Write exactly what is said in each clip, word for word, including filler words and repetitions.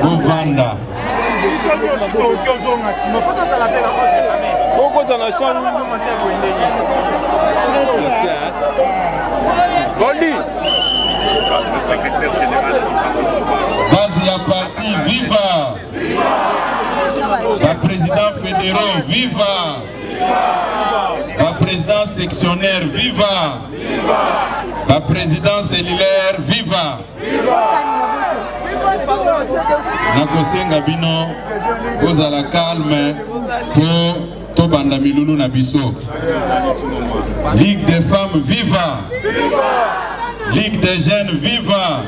Govanda. Le secrétaire général du parti pouvoir. Base ya parti, viva! La président fédéral, viva! La présidence sectionnaire, viva! La présidence cellulaire, viva! Nakosenga bino, vous à la calme pour Tobanda Milulu Nabiso. Ligue des femmes, viva! Ligue des jeunes, viva!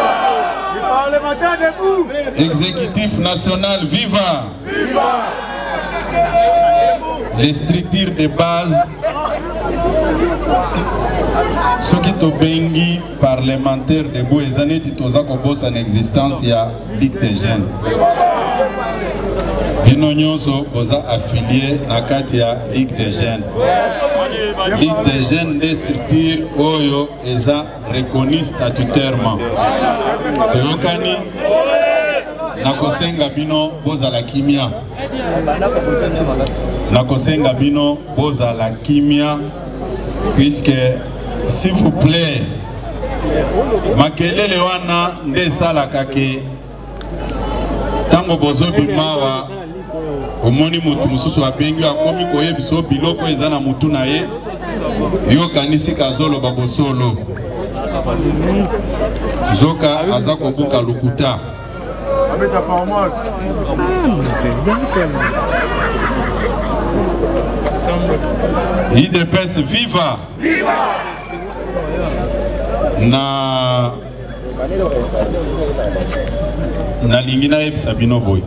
Exécutif national, viva! Les structures de base, ceux qui sont bengi parlementaires de Boézané, Titoza Kobos en existence, il y a Ligue des jeunes. Bino nyonso oza affilié na kati ya Ligue des jeunes. Ligue des jeunes des structures oyo eza reconnu statutairement. Toyokani nakosenga bino boza la kimia. Nakosenga bino boza la kimia puisque s'il vous plaît makelele wana nde salaka ke tango bozo bimawa omoni mutu mususu abengi akomi koyebiso biloko eza na mutu na ye yo kanisi kazolo babosolo zoka aza kobuka lukuta I D P S viva na na lingina yebisa bino boy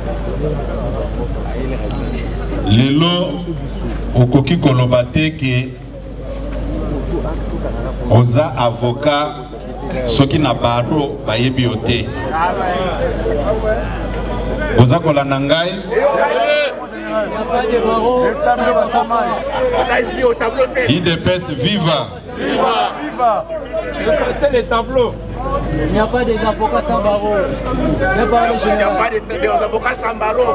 lelo okoki koloba te ke oza avocat soki na baro bayebi yo te oza kolanda ngai I D P S viva. Viva, viva. C'est les tableaux. Il n'y a pas des avocats sans barreau. Il n'y a pas des avocats sans barreau.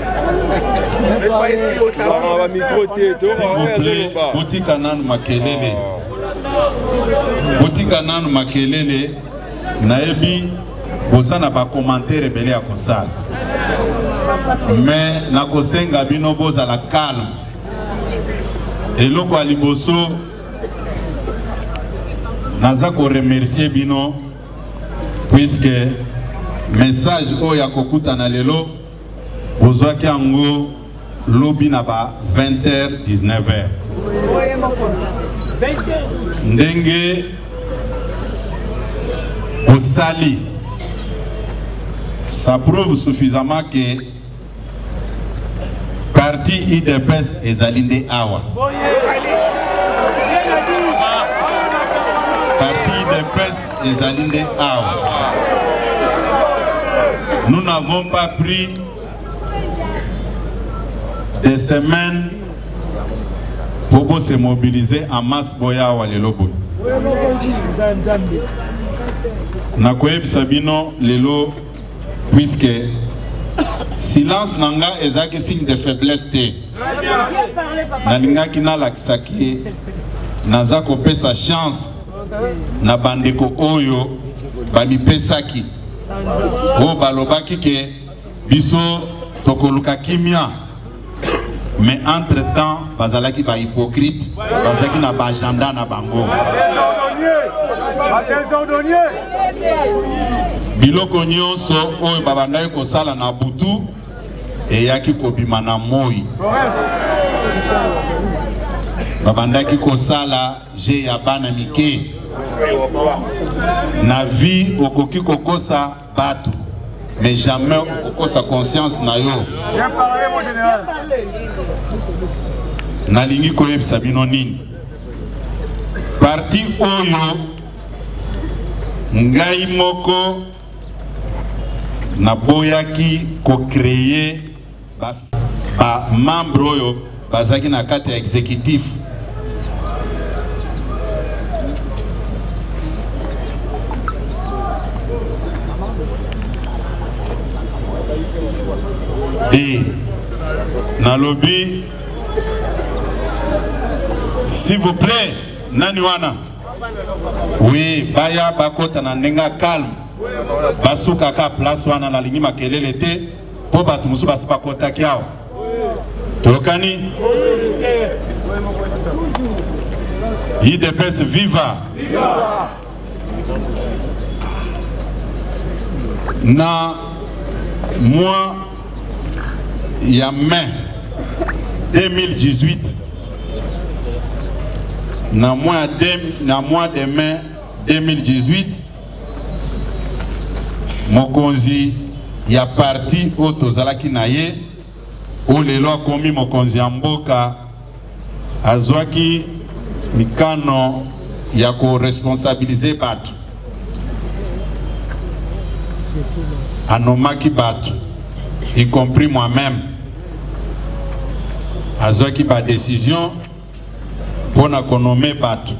S'il vous plaît, Botika Nanu Makelele. Botika Nanu Makelele. Naebi, boza na ba commentaire belé à Kosal. Mais nakosenga bino boza la calme. Et loko aliboso naza ko remercier bino puisque message oya kokuta na lelo bozwa ki ango lobi na ba vingt heures dix-neuf heures. Ndenge osali ça prouve suffisamment que parti I D P S ezalinde awa. Parti I D P S ezalinde awa. Nous n'avons pas pris des semaines pour se mobiliser en masse boya awa lelo boy. Nakoyeb Sabino lelo puisque silence nanga ezaki signe de faiblesse te. Nalinga kina lakisaki naza kopesa chance na bandeko oyo bamipesaki. O balobaki ke biso tokoluka kimia. Mais entre temps bazalaki ba hypocrite, bazaki na ba agenda na bango. Biloko nyonso oyo babandaki kosala na butu eyaki kobima na moi. Babandaki kosala je ya bana mike. Na vie okoki kokosa batu, mais jamais okokosa conscience na yo. Bien parlé mon général. Nalingi koyebisa bino nini? Parti oyo ngai moko na boyaki ko créer ba, ba membre oyo bazaki na kati ya exécutif. Et dans le lobby, s'il vous plaît, Naniwana. Oui, Baya Bakota Nanenga calme. Basuka ka place wana na lingi makelele te po batu musu basipa kota kiao. Tokani? I D P S viva. Viva. Na mois ya mai deux mille dix-huit. Na mois de na mois de mai deux mille dix-huit. Mokonzi ya parti otozalaki na ye o lelo akomi mokonzi ya mboka azwaki mikano ya ko responsabiliser batu anomaki batu y compris moi-même azwaki ba décision pour na konommer batu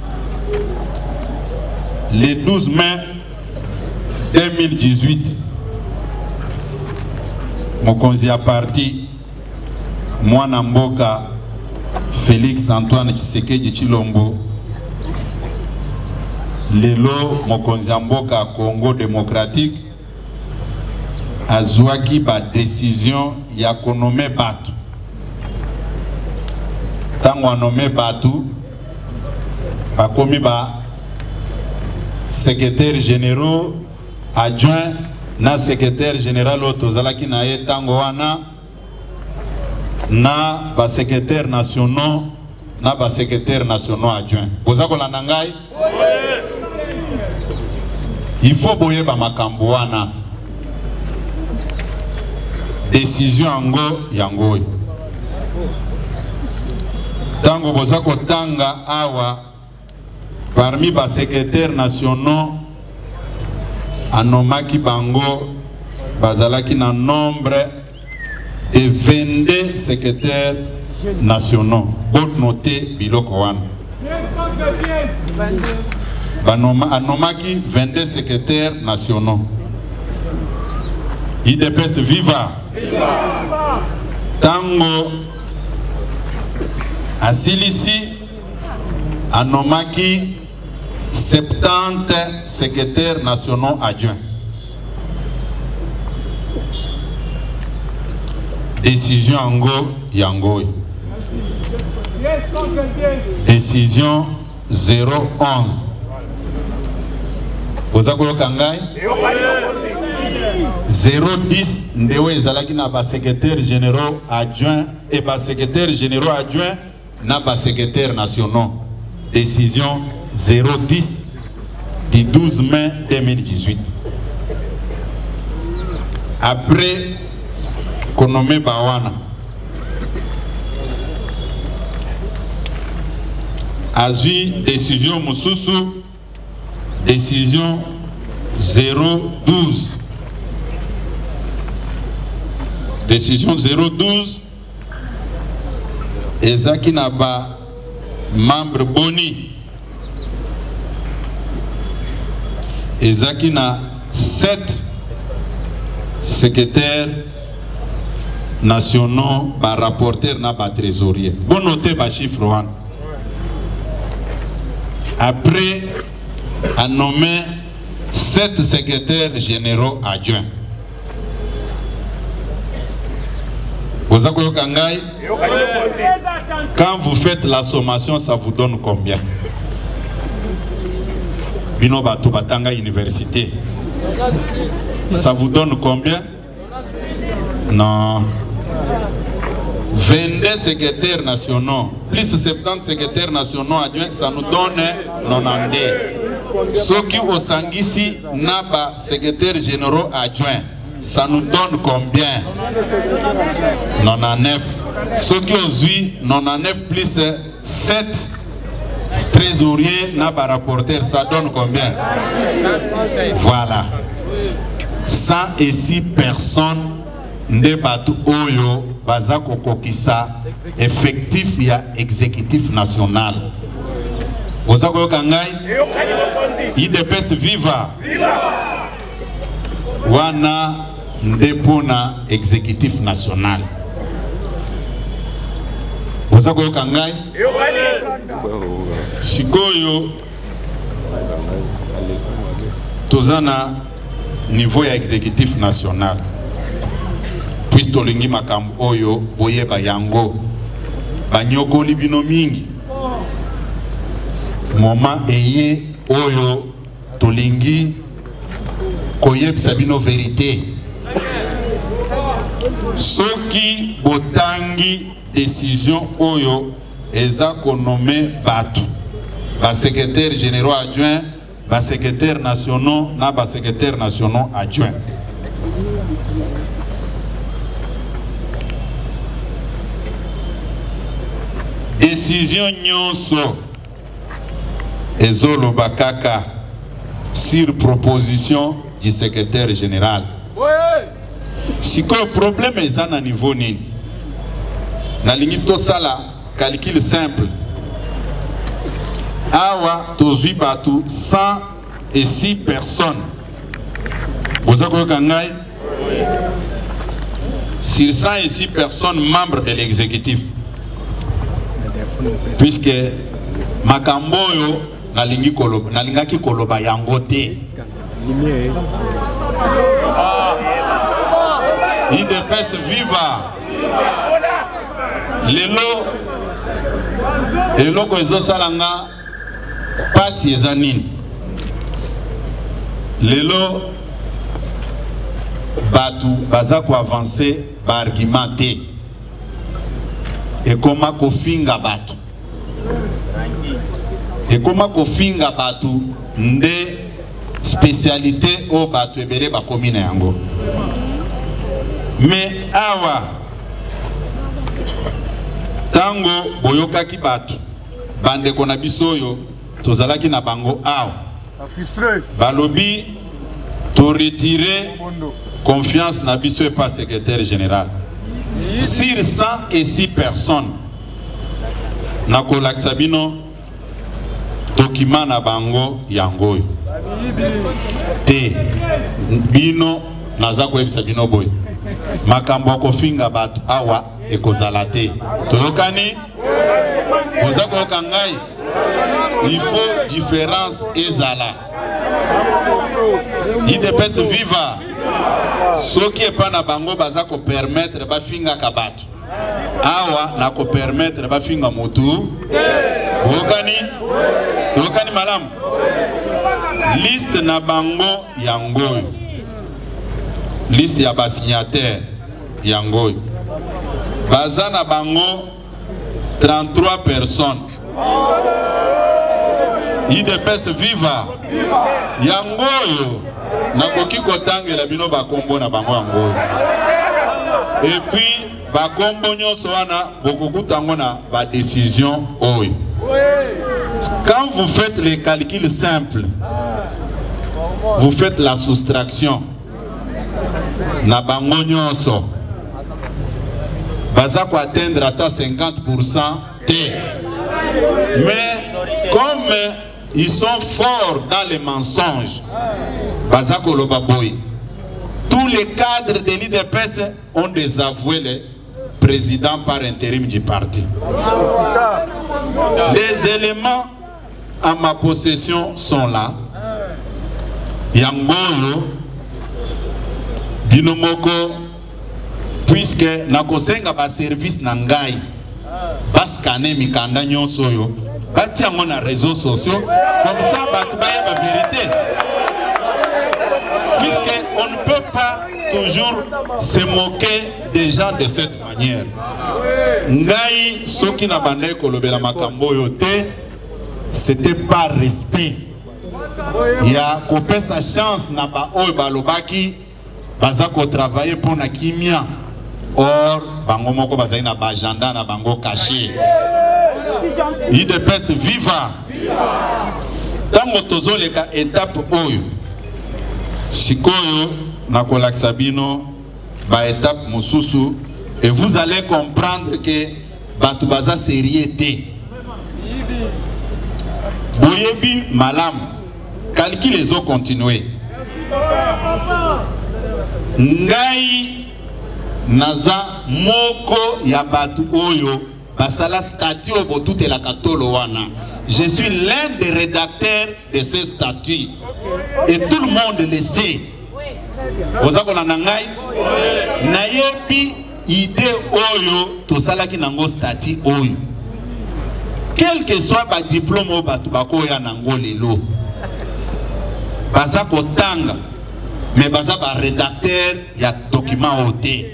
le douze mai deux mille dix-huit, mokonzi ya parti mwana mboka Félix Antoine Tshisekedi Tshilombo lelo mokonzi ya mboka Congo démocratique azwaki ba décision ya konome batu tango anome batu bakomi ba secrétaire généraux adjoint na secrétaire général otozalaki na ye tango wana na ba secrétaire nationaux na ba secrétaire nationaux adjoint boza kolanda ngai il faut boyeba makambo wana décision yango yango tango boza kotanga awa parmi ba secrétaire nationaux anomaki bango bazalaki na nombre de vingt-deux secrétaires nationaux. Bon noté biloko wana. Banoma anomaki vingt-deux secrétaires nationaux. I D P S viva. Tango asilisi anomaki soixante-dix secrétaires nationaux adjoints. Décision Ango Yango. Décision zéro onze. Ozakolo Kangai zéro dix ndewe ezalaki na ba secrétaires généraux adjoints et ba secrétaires généraux adjoints na ba secrétaires nationaux. Décision zéro dix du douze mai deux mille dix-huit. Après Konome Bawana Azui décision Moussousou décision zéro douze. Décision zéro douze Ezaki Naba membre Boni Ezaki na sept secrétaires nationaux par rapporteur na ba trésorier. Bon noter ba chiffre one. Après a nommé sept secrétaires généraux adjoints. Quand vous faites la sommation, ça vous donne combien? Bino Batou Batanga Université. Ça vous donne combien? Non. vingt-deux secrétaires nationaux, plus soixante-dix secrétaires nationaux adjoints, ça nous donne quatre-vingt-douze. Ceux qui ont sangisi n'a pas secrétaires généraux adjoints, ça nous donne combien? quatre-vingt-dix-neuf. Ceux qui ont eu quatre-vingt-dix-neuf plus sept trésoriers n'a pas rapporteur, ça donne combien? Voilà. cent six personnes de Batou Oyo Bazako Kokisa effectif ya exécutif national. Ozako Kangai I D P S viva. Wana ndepona exécutif national. Vous savez quoi kangai? Sikoyo tozana niveau ya exécutif national. Puis tolingi makambo oyo boyeba yango banyoko libino mingi. Moment eye oyo tolingi koyebisa bino vérité. Soki botangi décision oyo eza konome batu ba secrétaire généraux adjoint, ba secrétaire nationaux na ba secrétaire nationaux adjoint. Décision nyonso ezolo bakaka sur proposition du secrétaire général. Si le problème est à un niveau nini, na limite sala calcul simple. Awa tozui batu cent et six personnes. Vous avez kangai? Sur cent et six personnes membres de l'exécutif. Puisque makamboyo na lingi koloba, na lingaki koloba yango te. I D P S viva. Lelo eloko ezo salanga pasi ezanini. Lelo batu baza ko avancer ba argumenté. Et comment kofinga batu. Et comment kofinga batu nde spécialité au batu ebele ba commune yango. Mais awa tango boyokaki batu bande kona bisoyo tozalaki na bango awa balobi to retirer confiance na biso et pas secrétaire général sur cent et six personnes na kolakisa bino document na bango yangoyo te bino naza koyebisa bino boy makambo kofinga batu awa ekozala te toyokani oza koyoka ngai il faut différence ezala I D P S viva soki epa na bango baza ko permettre bafinga ka batu awa na ko permettre bafinga motu toyokani toyokani malamu liste na bango yangoyo liste ya ba signataire yangoy baza na bango trente-trois personnes. I D P S viva yangoyo nakoki kotangela bino bakombo na bango yangoyo et puis bakombo nyonso wana bokokutango na ba décision oyo. Quand vous faites les calculs simples, vous faites la soustraction na bango nyonso baza ko atteindre ata cinquante pour cent te. Mais comme ils sont forts dans les mensonges, baza ko loba boy, tous les cadres de l'I D P S ont désavoué le président par intérim du parti. Les éléments à ma possession sont là. Yangoyo binomoko puisque nakosenga ba service na ngai baskane mikanda nyonso yo batiango na réseaux sociaux comme ça batu ba ba vérité, puisque on ne peut pas toujours se moquer des gens de cette manière. Ngai soki na bande kolobela makambo yo te, c'était par respect. Il y a coupé sa chance na ba oyo balobaki baza ko travailler pour na kimia or bango moko bazali na ba agenda na bango caché. I D P S viva tango tozoleka étape oyo sikoyo na kolakisa bino ba étape mosusu et vous allez comprendre que batu baza sérieux. Boyebi malam calcul les eaux continuer ngai naza moko ya batu oyo basala statut obo toute la katolo wana. Je suis l'un des rédacteurs de ce statut et tout le monde le sait. Ozako na ngai nayebi idée oyo to salaki nango statut oyo. Quel que soit ba diplôme o batu bako ya nango lelo. Baza kotanga mais baza ba rédacteur ya document oté.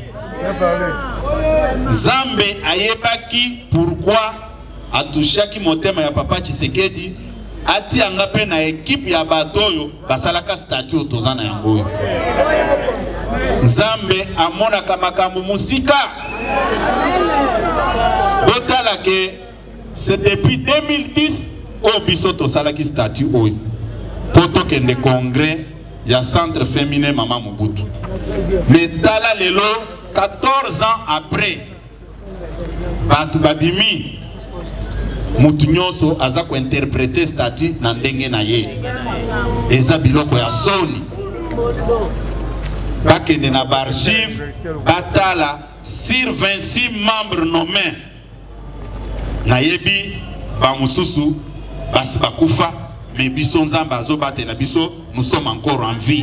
Zambe ayebaki pourquoi atushaki motema ya papa Tshisekedi ati anga pe na équipe ya batoyo basalaka statut tozana yango. Zambe amona kamakambu musika. Botala ke c'est depuis deux mille dix au biso tosalaki statut oyo. Poto kende congrès ya centre féminin Mama Mobutu. Mais tala lelo quatorze ans après batu babimi mutu nyonso aza ko interpréter statut na ndenge na ye eza biloko ya soni bakende na archive batala sur vingt-six membres nommés na yebi ba mususu basi bakufa mais biso nzamba azo batela biso nous sommes encore en vie.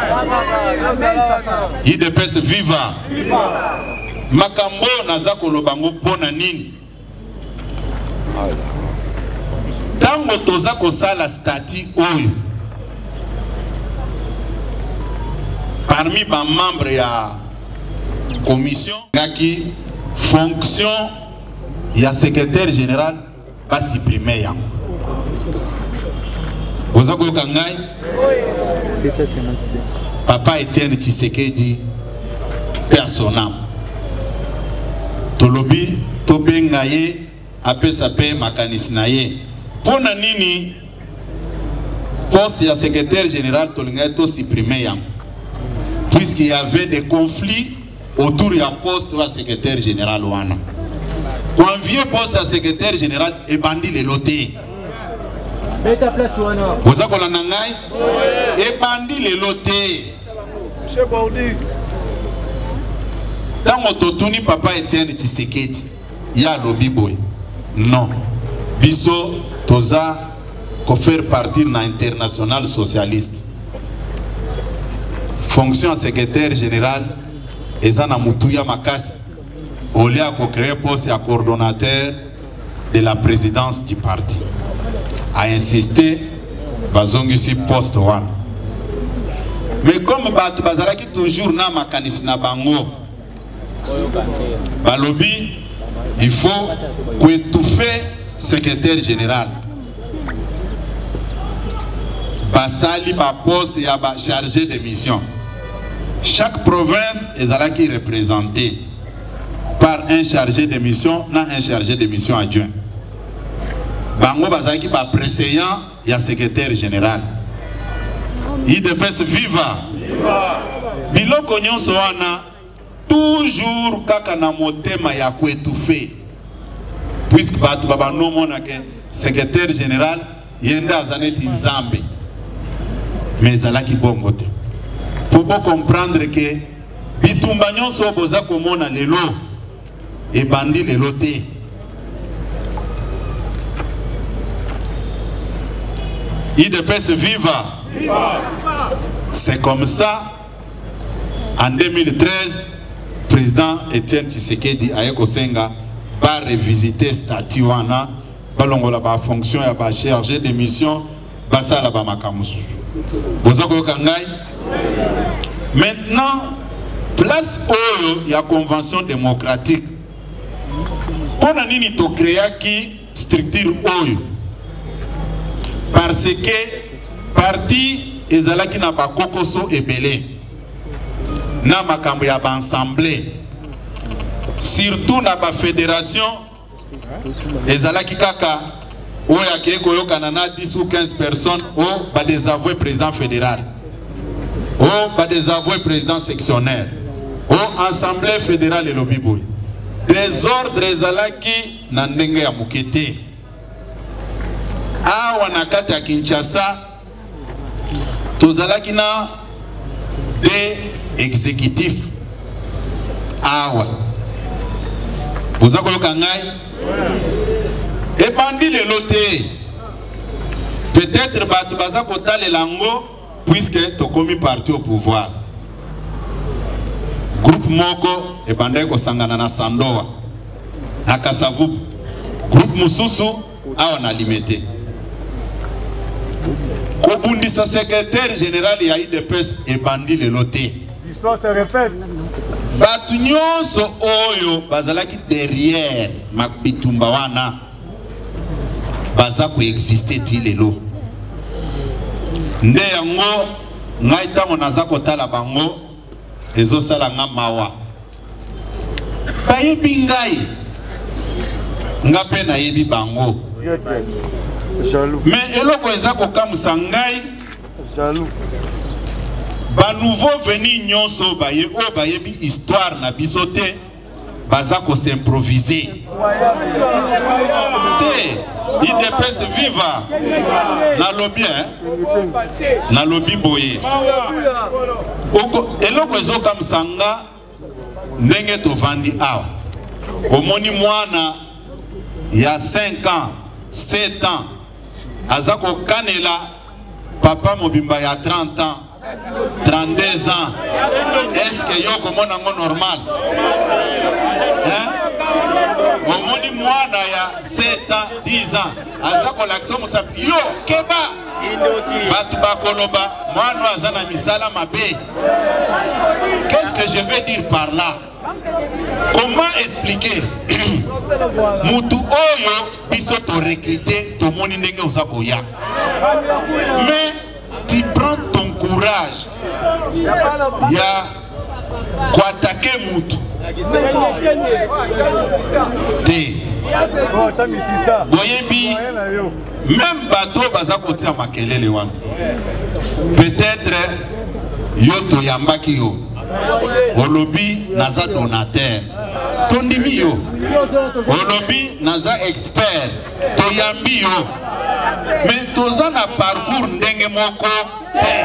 I D P S viva. Makambo nazako lobango pona nini. Tango tozako sala statut oyo. Parmi les membres de la commission, qui fonction ya secrétaire général pas supprimé yango. Ozako kangai Papa Etienne Tshisekedi personnel. Tolobi tobenga ye apesa pe makanisi na ye. Pona nini poste ya secrétaire général tolinga to supprimé yango. Puisqu'il y avait des conflits autour du poste de secrétaire général wana. Quand vieux poste à secrétaire général et bandit les lotés. Vous avez la nangai et bandit les lotés. Monsieur Baudi. Dans Ototuni papa Etienne Tshisekedi, il y a lobby boy. Non. Biso toza ko faire partie de l'international socialiste. Fonction secrétaire général ezana mutuya makasi. Olia ko créer poste ya coordonnateur de la présidence du parti. A insisté bazongisi poste one. Mais comme batu bazalaki toujours na makanisi na bango balobi il faut étouffer secrétaire général basali ba poste ya ba chargé de mission. Chaque province est représentée par un chargé de mission na un chargé de mission adjoint. Bango bazaki ba préséant ya secrétaire général. I D P S viva. Biloko nyonso wana toujours kaka na motema ya ko étouffer. Puisque batu baba no mona ke secrétaire général yenda azaneti nzambe. Mais zalaki bongo te. Faut pas comprendre que bitumba nyonso boza komona lelo et bandi lelo te. I D P S viva. C'est comme ça en deux mille treize président Etienne Tshisekedi ayeko senga va revisiter statut wana balongola ba fonction ya ba chargé de mission basala ba makamusu. Bozako kangai. Maintenant place oyo ya convention démocratique. Pona nini to créaki structure oyo. Parce que parti ezalaki na ba kokoso ebele na makambo ya ba assemblée surtout na ba fédération ezalaki kaka oya ke koyokana na dix ou quinze personnes au ba désavoué président fédéral au ba désavoué président sectionnaire au assemblée fédérale et lobiboy désordre ezalaki na ndenge ya mukete awa na kati ya Kinshasa tozalaki na des exécutif awa vous avez kangai et bandi le loté peut-être batu baza kota le lango puisque to komi parti au pouvoir groupe moko et bandai ko sangana na Sandoa na Kasavubu groupe mususu awa na limité Kobundisa secrétaire général ya I D P S et bandi le loté. L'histoire se répète. Batu nyonso oyo bazalaki derrière Makbitumba wana baza ko exister ti lelo. Nde yango ngai tango naza kotala bango ezosala nga mawa. Bayebi ngai nga pe nayebi bango. Jaloux. Mais eloko ezako kamusa ngai jaloux. Ba nouveau venu nyonso baye o bayebi histoire na bisote bazako s'improviser. Te I D P S viva na lobby hein na lobby boye. Oko eloko ezoka musanga ndenge to vandi awa. Omoni mwana ya cinq ans, sept ans Azako Kanela, papa Mobimba ya trente ans, trente-deux ans. Est-ce que yo comme on normal? Hein? Omoni mwana ya sept ans, dix ans. Azako l'action musap yo keba. Batu bakoloba, mwana azana misala mabe. Qu'est-ce que je veux dire par là? Comment expliquer? Mutu oyo biso to recruter to moni ndenge osako ya. Mais tu prends ton courage ya kwa attaquer mutu. Te. Boyebi même bateau bazako tia makelele wana. Peut-être yo to yambaki yo. Olobi naza donateur. Tondimi yo. Olobi naza expert. Toyambi yo. Mais toza na parcours ndenge moko te.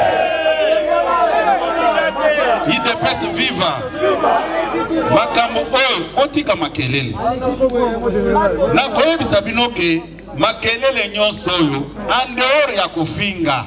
I D P S viva. Makambo oyo otika makelele. Na koyebisa bino ke makelele nyonso oyo en dehors ya kofinga.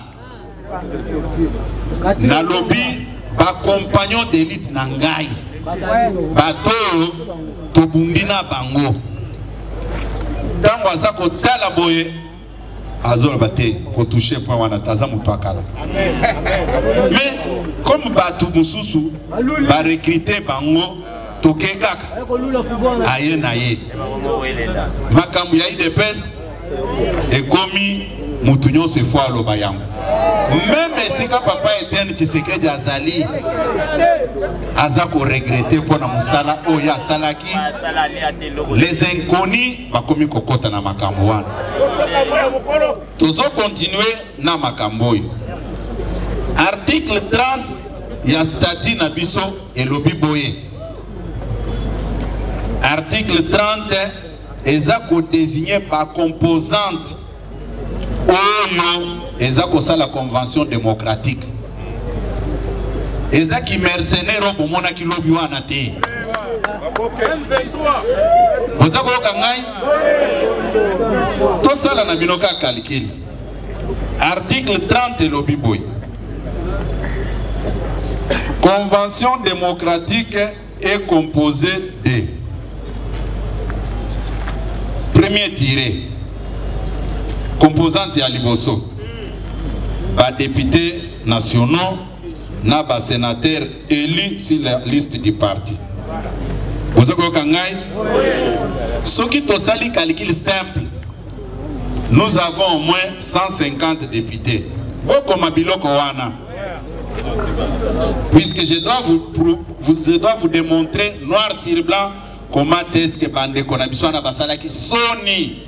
Na lobi ba compagnon d'élite na ngai bato tobundina bango tango aza kotala boye azol bate ko toucher point wana taza mutu akala mais comme bato mususu ba recruter bango toke kaka aye na ye makambu ya I D P S ekomi mutu nyonso efo aloba yango. Même si papa Etienne Tshisekedi azali azako regretter pour na musala oya salaki les inconnus bakomi kokota na makambo wana. Tozo continuer na makambo. Article trente ya statut na biso elobi boye. Article trente ezako désigner par composante oyo ezako sa la convention démocratique. Ezaki mercenaire bomona ki lobi wana te. Bozako kangai to sala na binoka calcul. Article trente lobi boy. Convention démocratique est composée de premier tiré composante ya liboso ba députés nationaux na ba sénateurs élus sur la liste du parti. Vous avez kangai soki to sali calcul simple, nous avons au moins cent cinquante députés. Boko mabiloko wana. Puisque je dois vous, vous je dois vous démontrer noir sur blanc comment est-ce que bande konabiso na basala ki soni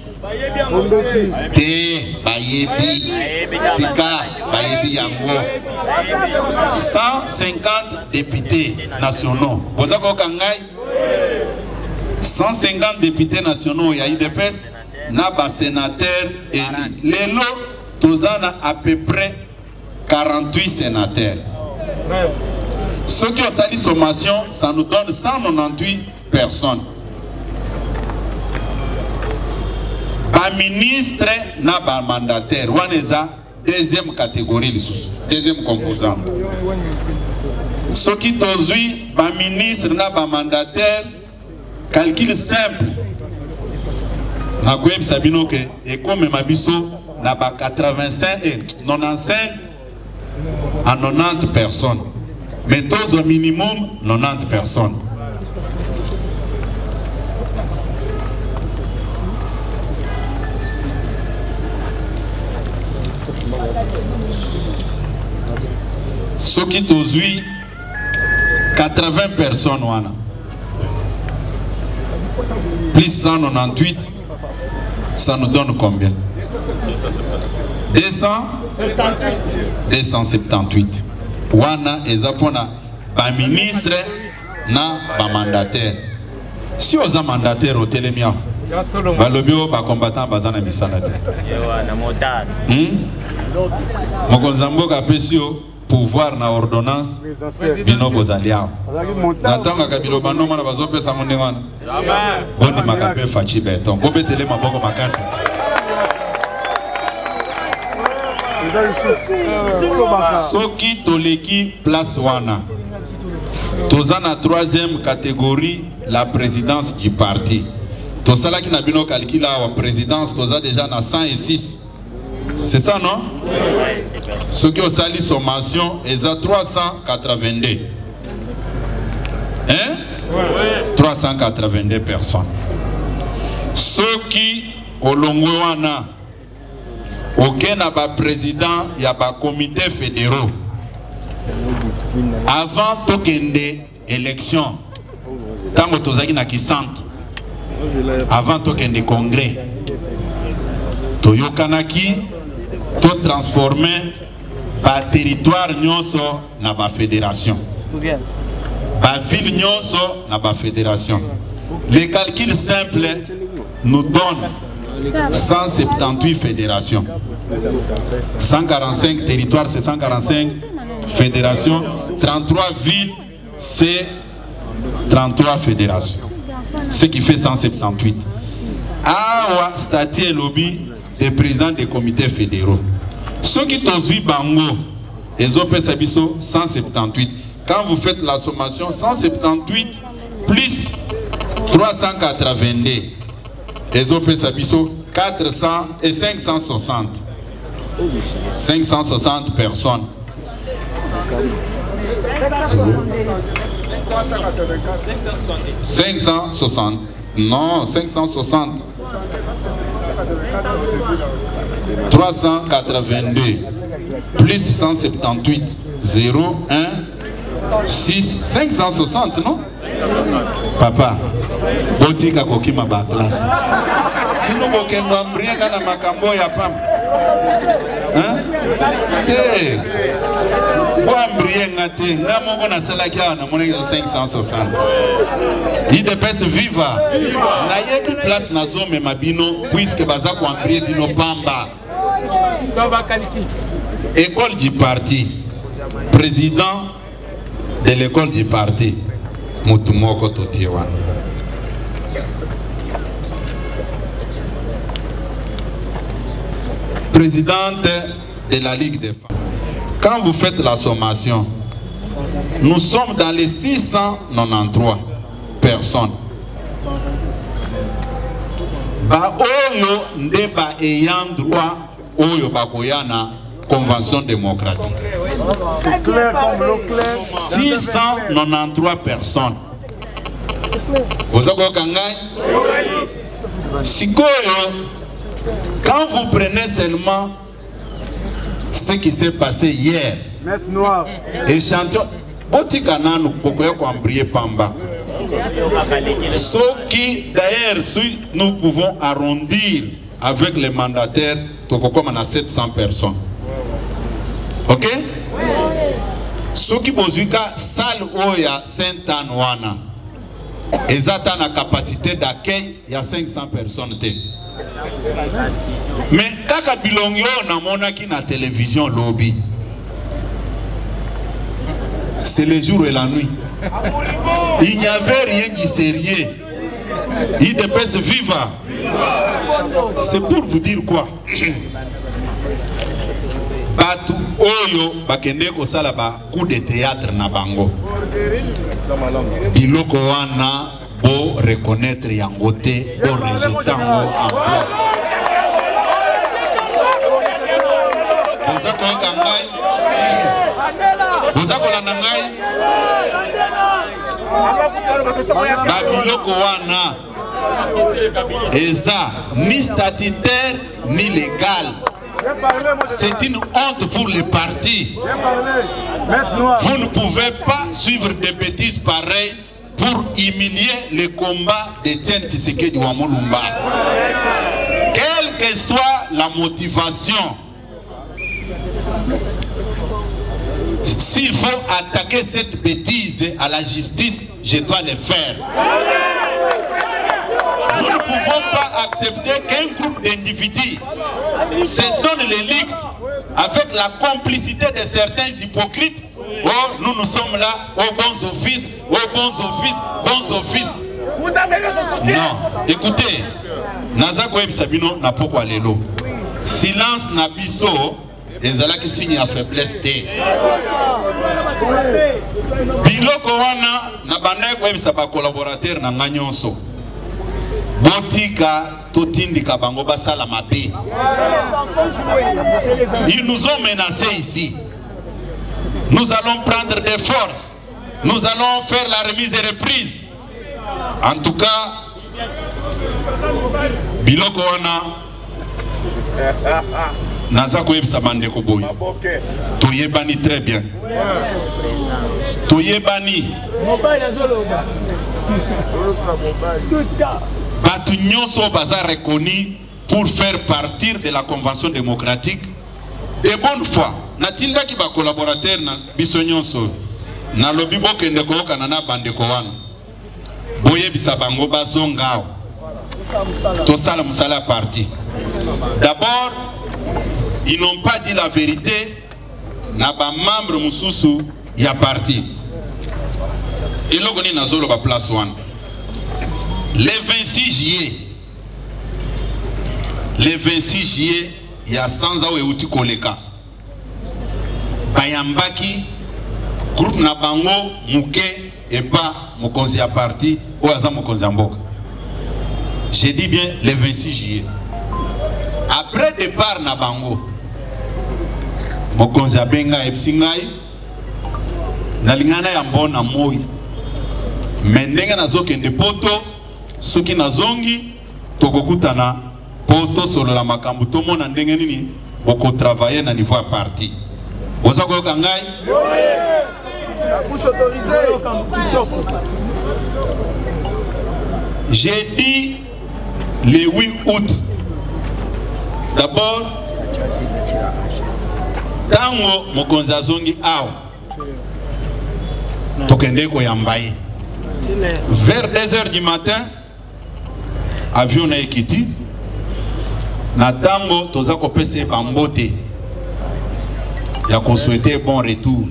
te bayebi tika bayebi yango cent cinquante députés nationaux. Bozako kangai cent cinquante députés nationaux ya I D P S na ba sénateur élu. Lelo tozana à peu près quarante-huit sénateurs. Ceux qui ont sali sommation, ça nous donne cent quatre-vingt-dix-huit personnes. Ba ministre na ba mandataire, waneza deuxième catégorie, deuxième composante. Ceux qui ont eu ba ministre na ba mandataire, calcul simple. Na kweb sabino que et comme mabiso na ba quatre-vingt-cinq et quatre-vingt-quinze à quatre-vingt-dix personnes. Mais tous au minimum quatre-vingt-dix personnes. Ceux qui ont eu quatre-vingts personnes, plus cent quatre-vingt-dix-huit, ça nous donne combien? deux cents deux cent soixante-dix-huit. Wana ezapona ba ministre na ba mandataire. Si oza mandataire au télémia, ba lobio ba combattant bazana misalate. Na motard. Hmm? Mokonzambo ka pesio pouvoir na ordonnance bino bozalia. Natanga kabilo banoma na bazo pesa mondengana. Amen. Boni makape fachi beton. Bobetele maboko makasi. Soki toleki place wana. Toza na troisième catégorie, la présidence du parti. Tosala ki na bino calcula wa présidence, toza déjà na cent six. C'est ça non? Ceux qui ont sali sommation, ils ont trois cent quatre-vingt-deux. Hein? trois cent quatre-vingt-deux personnes. Ceux qui ont l'ongouana, aucun n'a pas président, il y a pas comité fédéraux. Avant tokende élection, tant que tozaki na kisantu, avant tokende congrès, toyokanaki, to transformer ba territoire nyonso na ba fédération. Ba ville nyonso na ba fédération. Les calculs simples nous donnent cent soixante-dix-huit fédérations. cent quarante-cinq territoires, c'est cent quarante-cinq fédérations. trente-trois villes, c'est trente-trois fédérations. Ce qui fait cent soixante-dix-huit. Awa statut et lobby des présidents des comités fédéraux. Ceux qui ont vu Bango, ils ont fait cent soixante-dix-huit. Quand vous faites la sommation, cent soixante-dix-huit plus trois cent quatre-vingt-deux. Les autres quatre cents et cinq cent soixante. cinq cent soixante personnes. cinq cent soixante. Non, cinq cent soixante. trois cent quatre-vingt-deux. Plus cent soixante-dix-huit. zéro, un, six, cinq cent soixante, non? Papa, botika kokima ba classe. Nous bokemba mbriaka na makambo ya pam. Hein? Eh. Kwa mbrienga te, nga moko na sala kia na moneka cinq cent soixante. I D P S viva. Na yebi place na zome mabino puisque baza ko ambrie bino pamba. Ça va qualifier. École du parti. Président de l'école du parti. Mutumoko Totiewan. Présidente de la Ligue des femmes. Quand vous faites la sommation, nous sommes dans les six cent quatre-vingt-treize personnes. Ba oyo ndeba ayant droit oyo bakoyana convention démocratique. six cent quatre-vingt-treize personnes. Vous avez quand vous prenez seulement ce qui s'est passé hier, échantillon, botikananu pokoya ko ambrier pamba. Ce qui d'ailleurs si nous pouvons arrondir avec les mandataires, tokokoma na sept cents personnes. OK? Ce qui bozuka salle oya Saint-Anne wana. Ezata na capacité d'accueil, il y a cinq cents personnes. Mais kaka bilongyo na monaki na télévision lobby. c'est le jour et la nuit. Il n'y avait rien de sérieux. I D P S viva. C'est pour vous dire quoi? Batu oyo bakende ko sala ba coup de théâtre na bango. Biloko wana bo reconnaître yangote bo rejetango en bloc. Bozako kangai. Bozako lanangai. Ba biloko wana eza ni statutaire ni légal. C'est une honte pour les partis. Vous ne pouvez pas suivre des bêtises pareilles pour humilier le combat d'Étienne Tshisekedi Wamolumba. Quelle que soit la motivation, s'il faut attaquer cette bêtise à la justice, je dois le faire. Nous ne pouvons pas accepter qu'un groupe d'individus se donne les lix avec la complicité de certains hypocrites. Oh, nous nous sommes là aux bons offices, aux bons offices, bons offices. Vous avez notre soutien. Non, écoutez, Nazako Sabino n'a pas quoi l'élo. Silence n'a biso, et zala qui signe à faiblesse té. Biloko wana na banda ko ebisa ba collaborateur na nganyonso. Botika totindika bango basala mabe. Ils nous ont menacés ici. Nous allons prendre des forces. Nous allons faire la remise et reprise. En tout cas, biloko wana nazako ebisa bandeko boy. Toyebani très bien. Toyebani. Batu nyonso baza reconnu pour faire partir de la convention démocratique de bonne foi. Natinda ki ba collaborateur na biso nyonso na lobi bokende ko kana na bandeko wana boye bisa bango bazongao to sala musala parti. D'abord, ils n'ont pas dit la vérité na ba membre mususu ya parti. Et logo ni nazolo ba place one. Le vingt-six juillet, le vingt-six juillet, il y a cent ans où koleka. Bayambaki, groupe Nabango, Mouké, et pas Mokonzi à parti, ou Azam Mokonzi Mboka. J'ai dit bien le vingt-six juillet. Après départ Nabango, Mokonzi à Benga et Psingai, Nalingana Yambona Moi, Mendenga Nazokende Poto, Soki nazongi tokokutana poto solo la makambu to mona ndenge nini boko travailler na niveau à parti. Oza ko kangai? J'ai dit le huit août. D'abord tango mokonzi azongi aw tokende ko yambaye. Vers deux heures du matin, avion na ekiti na tango toza ko pese bambote ya ko souhaiter bon retour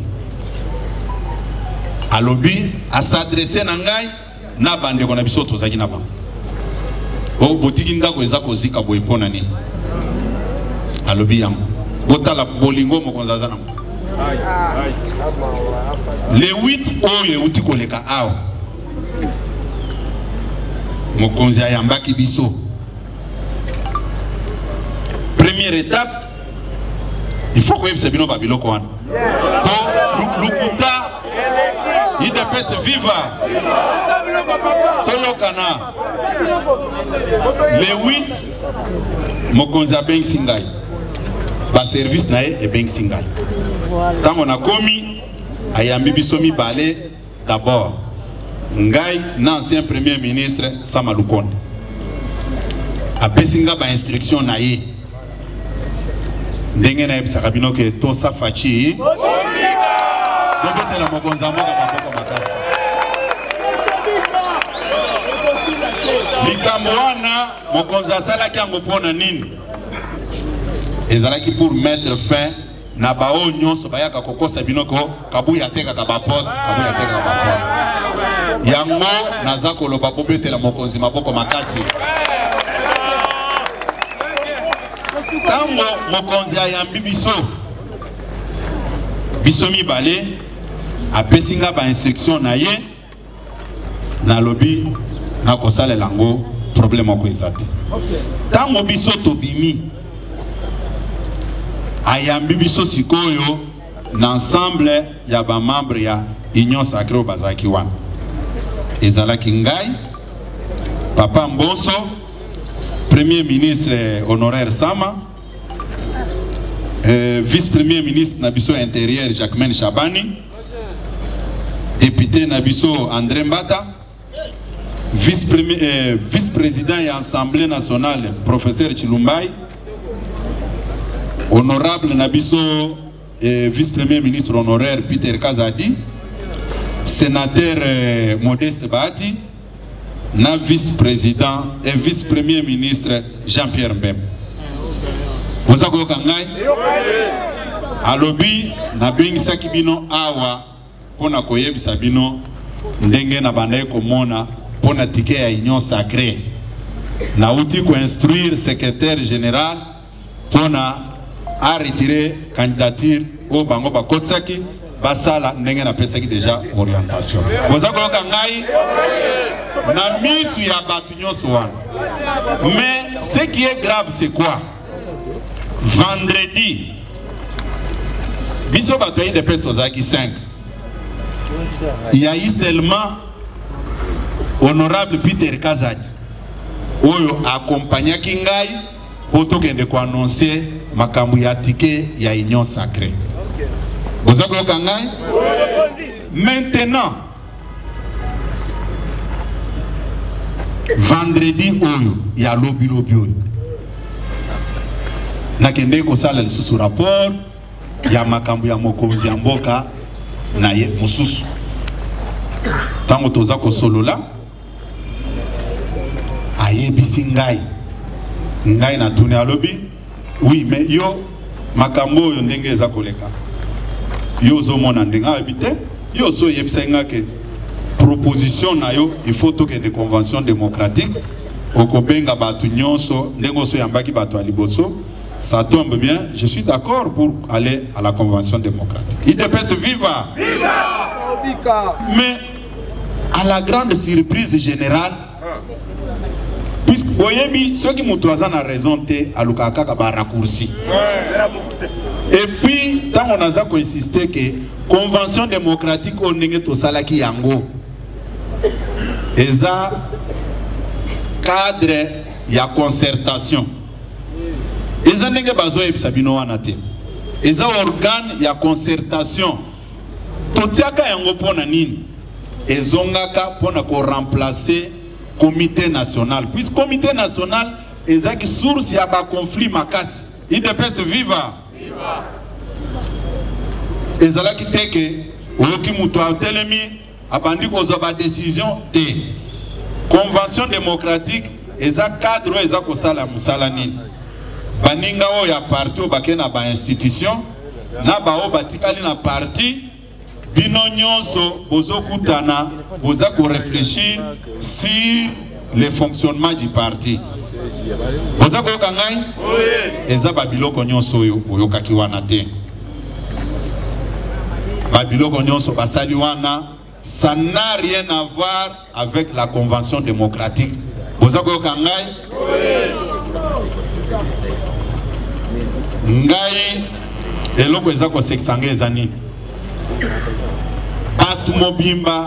alobi a s'adresser na ngai na bande ko na biso toza ki na ba o botiki ndako eza ko zika boye pona ni alobi yango botala bolingo mokonzaza na le huit oyo uti koleka awa mokonzi ayambaki biso. Première étape, il faut que vous bino babiloko wana. To lukuta I D P S viva. Tolokana. Le huit mokonzi abeng singai. Ba service nae e beng singai. Tango na komi ayambi biso mi balé d'abord. Ngai na ancien premier ministre Sama Lukonde apesinga ba instruction na ye ndenge na ebisa kabino ke to safachi bobetela mokonza mboka maboko makasi likambo wana mokonza asalaki yango mpona nini ezalaki pour mettre fin na bao nyonso bayaka kokosa binoko kabuya teka ka ba poste kabuya teka ka ba poste yango naza koloba bobetela mokonzi maboko makasi tango mokonzi ayambi biso biso mibale apesinga ba instruction na ye na lobi na kosala lango problème ko ezate tango biso tobimi ayambi biso sikoyo na ensemble ya ba membre ya Union Sacrée bazaki wana ezalaki ngai Papa Mbonso premier ministre honoraire Sama euh, vice-premier ministre Nabiso intérieur Jacquemaine Chabani député Nabiso André Mbata vice-premier euh, vice-président de l'Assemblée nationale professeur Chilumbai honorable Nabiso euh, vice-premier ministre honoraire Peter Kazadi sénateur euh, Modeste Bahati na vice-président et vice-premier ministre Jean-Pierre Mbem. Vous avez kangai alobi na bingisa kibino awa pona koyebisa bino ndenge na bandaye komona pona tike ya Union Sacrée na uti ko instruire secrétaire général pona a retirer candidature au bango bakotsaki basala ndenge na pesaki déjà orientation. Vous avez kangai na misu ya batu nyonso wana. Mais ce qui est grave c'est quoi? Vendredi biso batu de presse ozaki cinq. Il y a eu seulement honorable Peter Kazadi oyo accompagna kingai poto kende ko annoncer makambu ya ticket ya Union Sacrée. Vous avez kangai? Maintenant vendredi oyo ya lobi lobi oyo nakende ko sala lisusu rapport ya makambu ya mokonzi ya mboka na ye mususu tango toza ko solola ayebisi ngai ngai na tuni alobi oui mais yo makambu oyo ndenge eza koleka yo zo mona ndenge habité yo so yebisa ngake proposition na yo il faut que des conventions démocratiques okobenga batu nyonso ndengo so yambaki batu aliboso ça tombe bien je suis d'accord pour aller à la convention démocratique il dépêche viva viva mais à la grande surprise générale puisque oyebi ceux qui mutuaza na raison te alukaka ka ba raccourci et puis tant on a ko insister que convention démocratique on ndenge to salaki yango eza cadre ya concertation eza ndenge bazo yebisa bino wana te eza organe ya concertation totiaka yango pona nini ezongaka pona ko remplacer comité national puisque comité national eza ki source ya ba conflit makasi I D P S viva viva ezala ki teke oyoki mutu atelemi abandi kozwa ba décision te convention démocratique eza cadre eza kosala musala nini baninga o ya parti o bakena ba institution na ba o batikali na parti bino nyonso bozokutana boza ko réfléchir sur le fonctionnement du parti boza ko kangai eza ba biloko nyonso oyo oyokaki wana te ba biloko nyonso basali wana ça n'a rien à voir avec la convention démocratique. Vous avez Ngai Ngai eloko ezako seksange ezani. Batu mobimba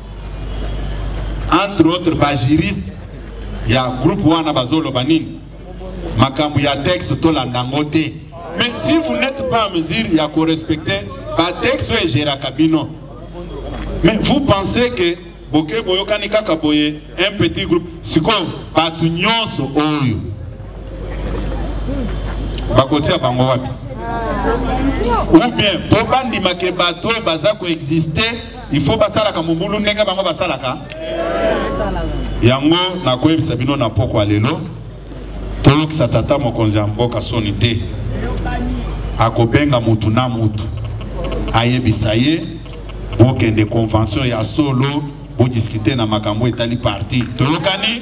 entre autres ba juriste ya groupe wana bazolo banini makambu ya texte to la ndangote. Mais si vous n'êtes pas en mesure ya ko respecter ba texte et gera kabino. Mais vous pensez que Boke Boyokani Kakaboye, un petit groupe, c'est comme Batu Nyonso Oyo. Bakotia Bango wapi. Ou bien, pour bandi make bateau bazako exister, il faut basala kamubulu nenga bango basalaka. Yango na koyebi sabino na poko alelo. Tolok satata mokonzi amboka sonite. akobenga mutu na mutu ayebisa ye bokende convention ya solo bo discuter na makambo etali parti tolokani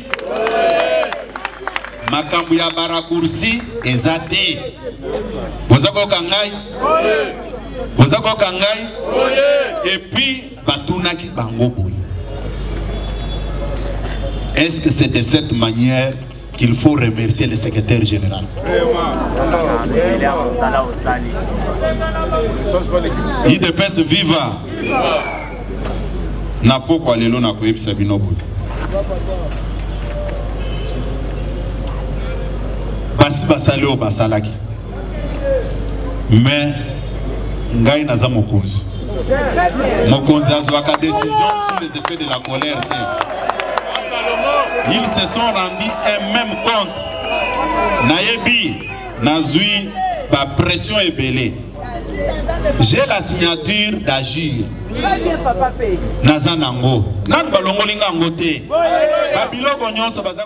makambo ya barakursi ezate bozako kangai bozako kangai et puis batunaki bango boy. Est-ce que c'est de cette manière qu'il faut remercier le secrétaire général? I D P S viva na poko alelo na koyebisa bino boy. Basi basali o basalaki mais ngai naza mokonzi mokonzi azwaka décision sous les effets de la colère. Ils se sont rendus un même compte nayebi nazui ba pression ebele. J'ai la signature d'agir naza nango nan balongolinga ngote babiloko nyonso baza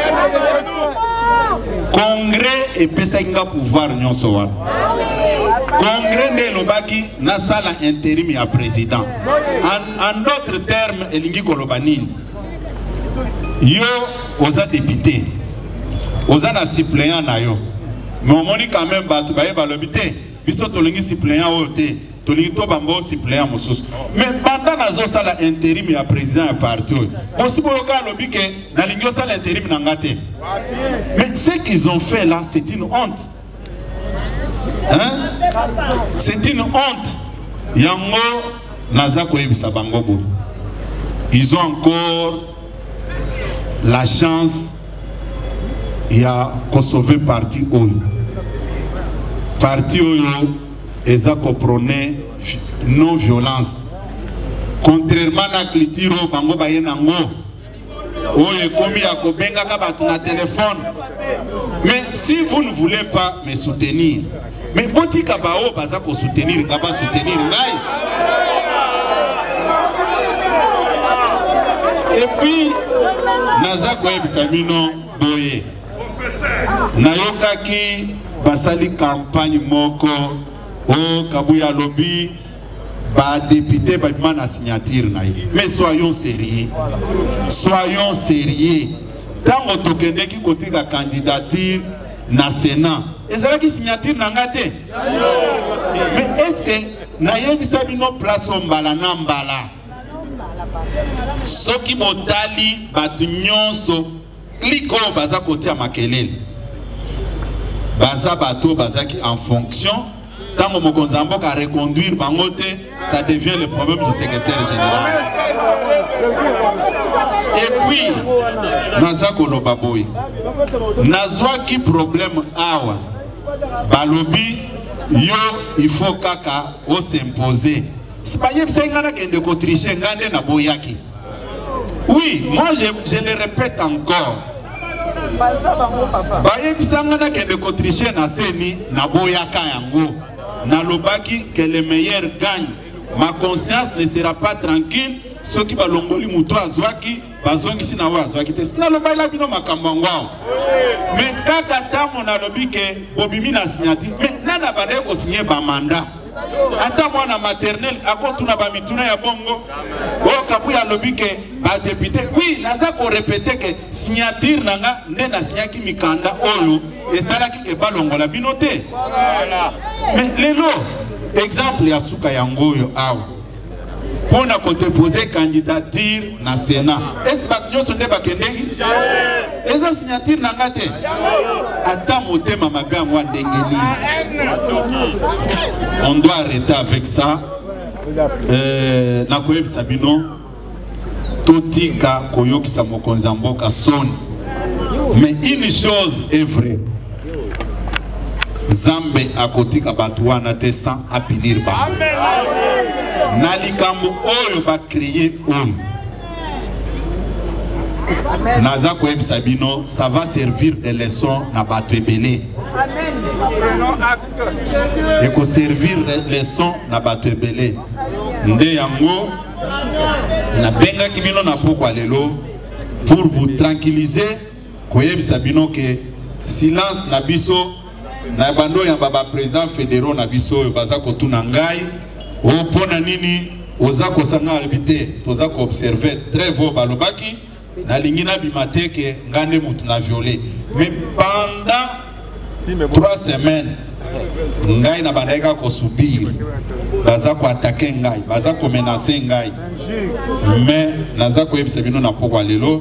congrès epesakinga pouvoir nyonso wana. Congrès nde lobaki na sala intérim ya président. En, en d'autres termes elingi koloba nini? Yo oza député oza na suppléant na yo mais omoni quand même batu baye balobi te biso tolingi suppléant oyo te tolingi to bambo suppléant mosusu mais pendant nazo sala intérim ya président ya parti oyo bosi boyoka alobi ke nalingi osala intérim na nga te. Mais ce qu'ils ont fait là c'est une honte, hein? C'est une honte. Yango naza koyebisa bango boy, ils ont encore la chance ya ko sauver parti oyo parti oyo eza ko prôner non violence contrairement na clitiro bango baye nango oyo komi ya ko benga ka batu na téléphone. Mais si vous ne voulez pas me soutenir, mais botika bao baza ko soutenir nga ba soutenir ngai. Et puis naza koyebisa bino boye nayokaki basali campagne moko o kabuya lobby ba député ba na signature na ye. Mais soyons sérieux, soyons sérieux. Tango tokendeki kotika candidature na Sénat ezalaki signature na ngate. Mais est-ce que nayebisa bino place mbala na mbala soki botali batu nyonso kliko baza kotia makelele baza bato bazaki en fonction tango mokonzi mboka reconduire bango te, ça devient le problème du secrétaire général. Et puis naza koloba boy nazwa ki problème awa balobi yo il faut kaka o s'imposer. C'est pas yeb sengana kende ko tricher ngande na boyaki. Oui, moi je, je le répète encore. Ba yeb sengana kende ko tricher na seni na boyaka yango. Na lobaki que le meilleur gagne. Ma conscience ne sera pas tranquille ceux qui balongoli muto azwaki bazongi sina wa azwaki te. Sina lobala bino makambo ngwao. Mais kaka tango na lobike bobimi na signature. Mais nana bande ko signer ba mandat. Ata mwana maternel akotuna ba mituna ya bongo o kabuya lobike ba député. Oui, naza ko répéter que signature nanga ne na signaki mikanda oyo esalaki ke balongola binote. Mais lelo exemple ya suka yango yo awa pona ko déposer candidature na Sénat. Est-ce ba nyoso nde ba kendengi? Eza signature nanga te. Ata motema mabe ngwa ndengeni. On doit arrêter avec ça. Euh, na koyebi sabino totika koyokisa mokonzi mboka soni. Mais une chose est vraie. Zambe akotika batu wana te sans appeler ba. Na likambo oyo ba créer oyo. Naza koyebisa bino, ça va servir de leçon na batu ebele. Prenons acte. Et ko servir de leçon na batu ebele. Nde yango na benga kibino na poko lelo pour vous tranquilliser koyebisa bino que silence na biso na bando ya baba président fédéraux na biso baza ko tuna ngai o pona nini oza ko sanga albité toza ko observer très beau balobaki na lingina bimateke ngande mutu na violé mais pendant trois semaines ngai na bandeka ko subir baza ko attaquer ngai baza ko menacer ngai mais naza ko yebisa bino na poko lelo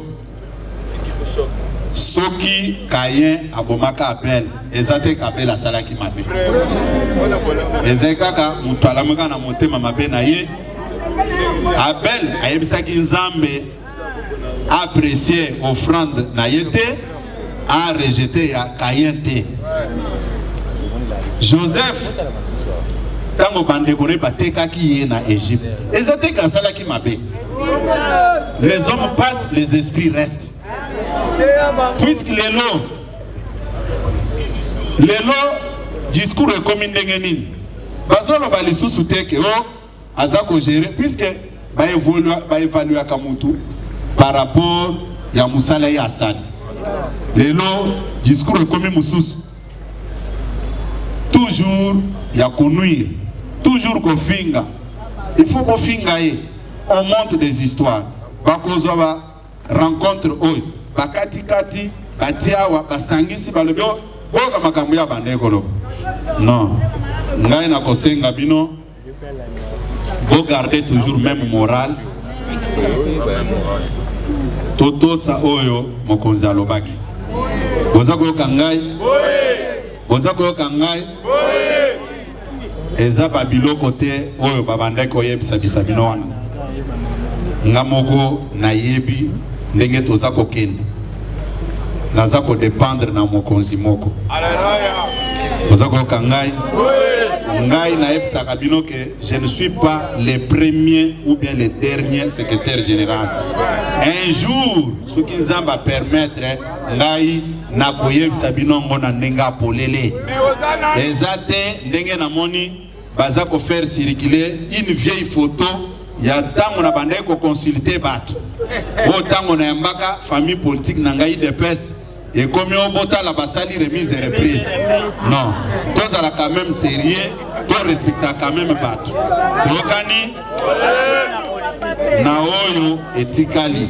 soki Caïn abomaka Abel ezate Abel asalaki mabe ezekaka mutu alamaka na motema mabe na ye Abel ayebisaki Nzambe apprécier offrande na ye te a rejeté ya Caïn te Joseph tango bandeko ne batekaki ye na Égypte ezate kasalaki mabe les hommes passent les esprits restent puisque les lots les lots discours est comme ndengenini bazolo ba lisusu teke o azako gérer puisque ba évoluer ba évaluer kamutu par rapport ya musala ya asali les lots discours est comme mususu toujours ya konuire toujours ko finga il faut ko finga e on monte des histoires bakozwa ba rencontre oy bakati kati batiawa basangisi balobyo boka makambo ya bandeko lo non ngai na kosenga bino bo garder toujours même moral toto sa oyo mokonzi alobaki boza koyoka ngai boza koyoka ngai eza babiloko te oyo babandeko yebisa bisa bino wana nga moko na yebi ndenge toza kokende naza ko dépendre na mokonzi moko boza koyoka ngai ngai na yebisaka bino que je ne suis pas le premier ou bien le dernier secrétaire général un jour ce qui Nzambe va permettre ngai na koyebisa bino ngona ndenge apolele ezate ndenge na moni baza ko faire circuler une vieille photo ya tango na bandai ko consulter bato o tango na yambaka famille politique na ngai de pes et comme on bota la basali remise et reprise non tous à la quand même sérieux tous respecter quand même bato tokani na oyo etikali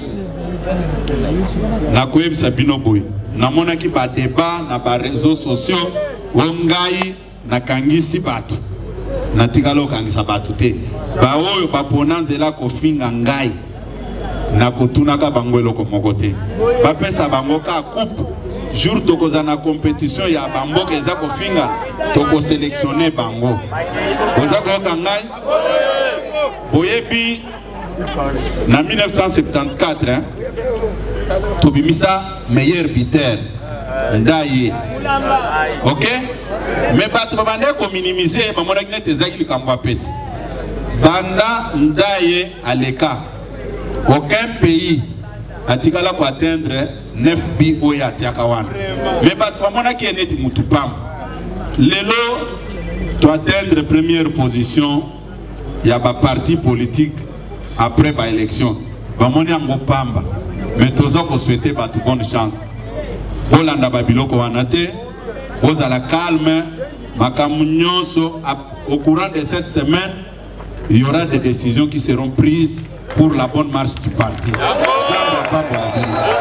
na koyebisa bino boy na monaki ba débat na ba réseaux sociaux ongai na kangisi bato na tikalo kangisa bato te ba oyo ba ponanzela kofinga ngai na kotunaka bango eloko moko te ba pesa bango ka coupe jour tokoza na compétition ya bamboka eza kofinga toko sélectionner bango oza koyoka ngai boyebi na mille neuf cent septante-quatre hein tobimisa meilleur buteur ndaye ok mais bato babande ko minimiser bamonaki nete ezaki likambo ya pete banda ndaye aleka aucun pays atikala ko atteindre neuf bi oya tiaka wana mais bato bamonaki neti mutu pamba lelo to atteindre première position ya ba parti politique après ba élection bamoni yango pamba mais toza ko souhaiter bato bonne chance bolanda babiloko wana te bozala calme makambo nyonso au courant de cette semaine il y aura des décisions qui seront prises pour la bonne marche du parti. Ça ne va pas pour la